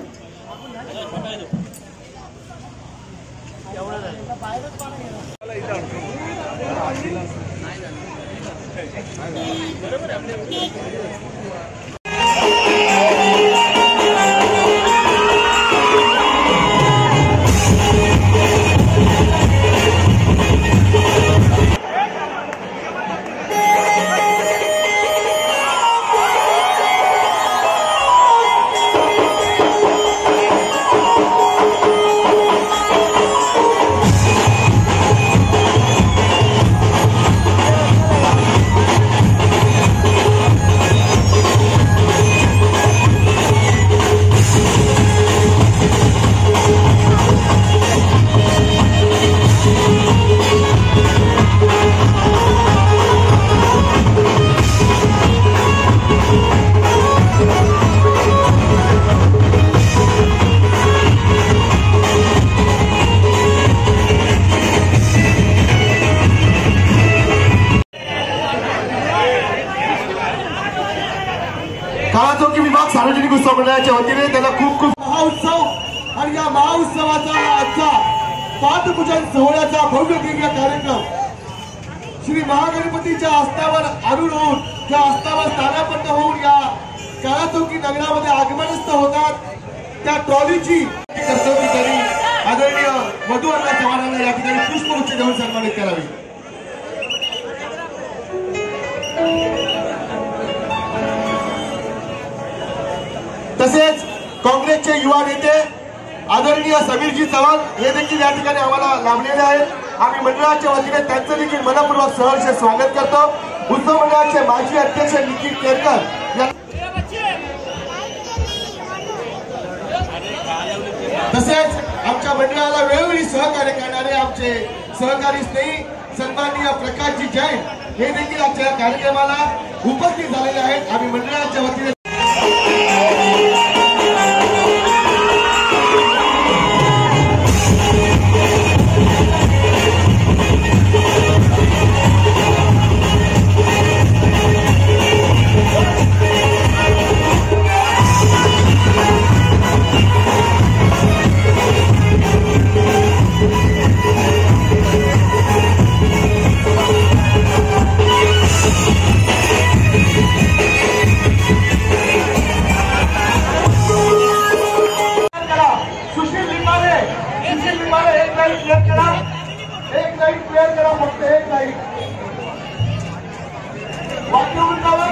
काळाचौकी विभाग सार्वजनिक उत्सव मंडळाच्या वतीने त्याला खूप खूप महाउत्सव आणि या महाउत्सवाचा आजचा पादपूजन सोहळ्याचा भव्य दिव्य कार्यक्रम श्री महागणपतीच्या आस्थावर आणून होऊन त्या आस्थावर स्थानापन्न होऊन या काळाचौकी नगरामध्ये आगमनस्थ होतात त्या ट्रॉलीची कर्तव्यकारी आदरणीय मधुअण्णा चव्हाणांना या ठिकाणी पुष्पगुच्छ देऊन सन्मानित करावे। तसेच काँग्रेसचे युवा नेते आदरणीय समीरजी चव्हाण हे देखील या ठिकाणी आम्हाला लाभलेले आहेत। आम्ही मंडळाच्या वतीने त्यांचं देखील मनपूर्वक सहर्ष स्वागत करतो। उत्सव मंडळाचे माजी अध्यक्ष निखिल केरकर तसेच आमच्या मंडळाला वेळोवेळी सहकार्य करणारे आमचे सहकारी स्नेही सन्माननीय प्रकाशजी जैन हे देखील आमच्या कार्यक्रमाला उपस्थित झालेले आहेत। आम्ही मंडळाच्या वतीने एक लाईट क्लियर करा, फक्त एक लाईट वाक्य